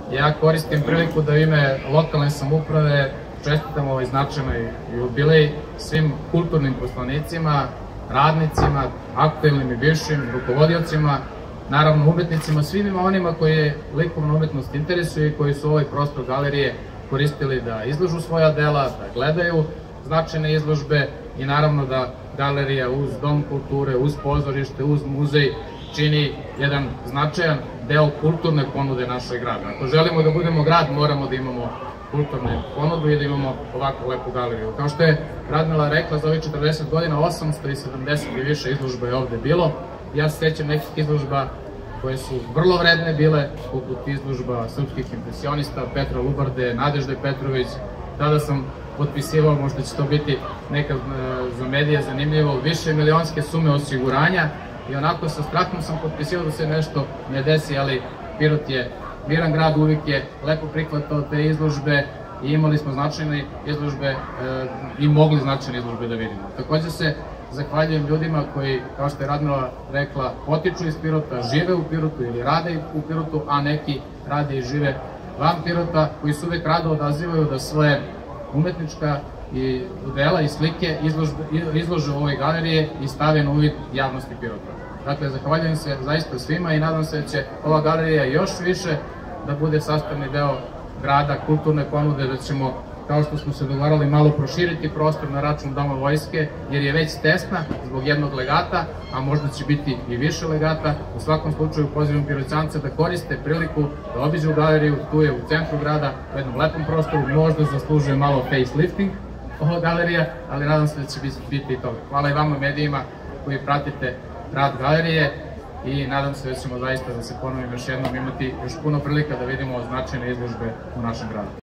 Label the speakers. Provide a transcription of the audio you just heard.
Speaker 1: Ja koristim priliku da u ime lokalne samouprave čestitam ovaj značajnoj jubilej svim kulturnim poslanicima, radnicima, aktuelnim i bivšim, rukovodiocima, naravno umetnicima, svima onima koji likovnu umetnost interesuju i koji su ovaj prostor galerije koristili da izložu svoja dela, da gledaju značajne izložbe i naravno da galerija uz Dom kulture, uz pozorište, uz muzej čini jedan značajan deo kulturne ponude našeg grada. Ako želimo da budemo grad, moramo da imamo kulturnu ponudu i da imamo ovakvu lepu galeriju. Kao što je Radmila rekla, za ovih 40 godina 870 i više izložba je ovde bilo. Ja se sećam nekih izložba koje su vrlo vredne bile, poput izložba srpskih impresionista, Petra Lubarde, Nadežde Petrović. Tada sam potpisivao, možda će to biti nekad za medije zanimljivo, više milionske sume osiguranja i onako sa strahom sam potpisivao da se nešto ne desi, ali Pirot je miran grad, uvijek je lepo prihvatao te izložbe i imali smo značajne izložbe i mogli značajne izložbe da vidimo. Takođe se zahvaljujem ljudima koji, kao što je Radmila rekla, potiču iz Pirota, žive u Pirotu ili rade u Pirotu, a neki rade i žive van Pirota, koji se uvek rado odazivaju da svoje umetnička i dela i slike izlože u ovoj galerije i stave na uvid javnosti Pirota. Dakle, zahvaljujem se zaista svima i nadam se da će ova galerija još više da bude sastavni deo grada, kulturne ponude, da ćemo, kao što smo se dogovarali, malo proširiti prostor na račun Doma vojske, jer je već tesna zbog jednog legata, a možda će biti i više legata. U svakom slučaju pozivam Piroćance da koriste priliku da obiđu galeriju, tu je u centru grada, u jednom lepom prostoru, možda zaslužuje malo facelifting ova galerija, ali nadam se da će biti i toga. Hvala i vama medijima koji pratite rad galerije i nadam se da ćemo zaista, da se ponovim još jednom, imati još puno prilika da vidimo značajne izložbe u našem gradu.